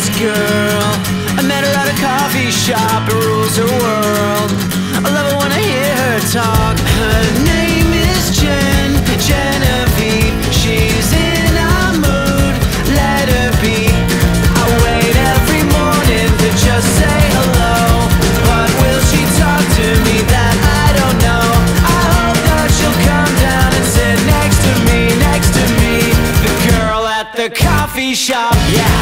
this girl. I met her at a coffee shop, it rules her world. I love it when I hear her talk. Her name is Genevieve. She's in a mood, let her be. I wait every morning to just say hello, but will she talk to me? That I don't know. I hope that she'll come down and sit next to me, the girl at the coffee shop, yeah.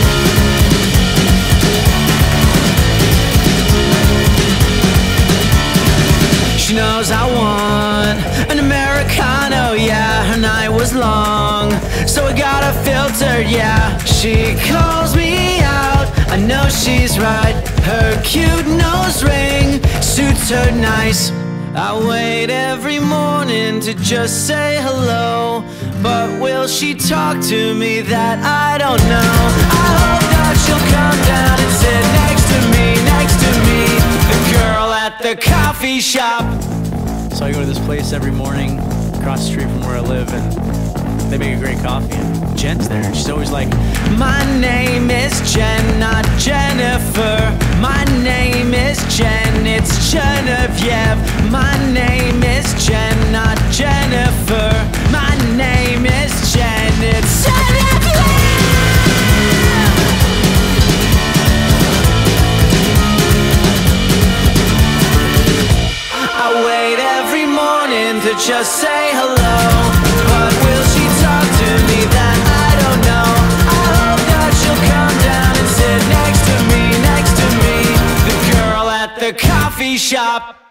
She knows I want an Americano, yeah. Her night was long, so I got her filtered, yeah. She calls me out, I know she's right. Her cute nose ring suits her nice. I wait every morning to just say hello, but will she talk to me? That I don't know. I hope that she'll come down and sit next to me, the girl at the coffee shop. So I go to this place every morning across the street from where I live, and they make a great coffee, and Jen's there, and she's always like, my name is Jen, not Jennifer. My name is Jen, it's Genevieve. My name is Jen, not Jennifer. My name is Jen, it's Genevieve. I wait every morning to just say hello, but will she talk to me? That I don't know. I hope that she'll come down and sit next to me, the girl at the coffee shop.